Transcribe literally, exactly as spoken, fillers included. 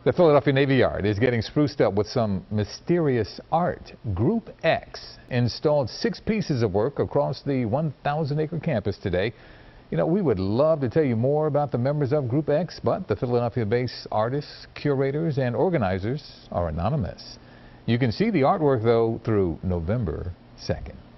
The Philadelphia Navy Yard is getting spruced up with some mysterious art. Group X installed six pieces of work across the one thousand acre campus today. You know, we would love to tell you more about the members of Group X, but the Philadelphia-based artists, curators, and organizers are anonymous. You can see the artwork, though, through November second.